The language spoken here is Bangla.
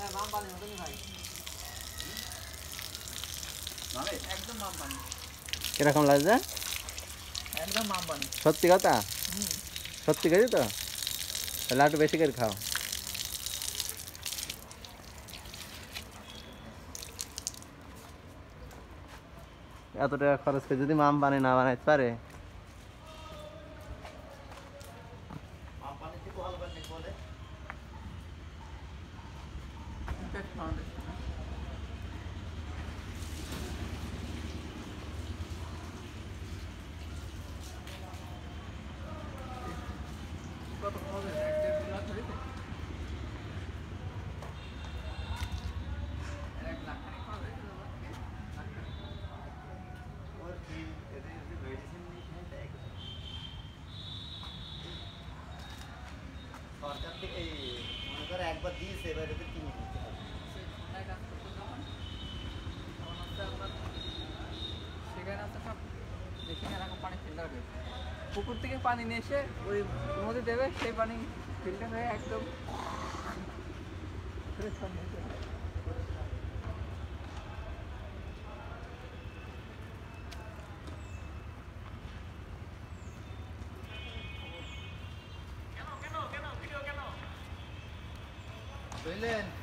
কিরকম লাগছে? একদম মাম পানি। সত্যি কথা? সত্যি খাই তো? তাহলে একটু বেশি করে খাও। এত টাকা খরচ করে যদি মাম পানি না বানাইতে পারে, একবার দিয়েছে এবার এদের কিনে দিতে হবে। পুকুর থেকে পানি নিয়ে এসে ওই নদী দেবে, সেই পানি ফিল্টার হয়ে একদম বুঝলেন?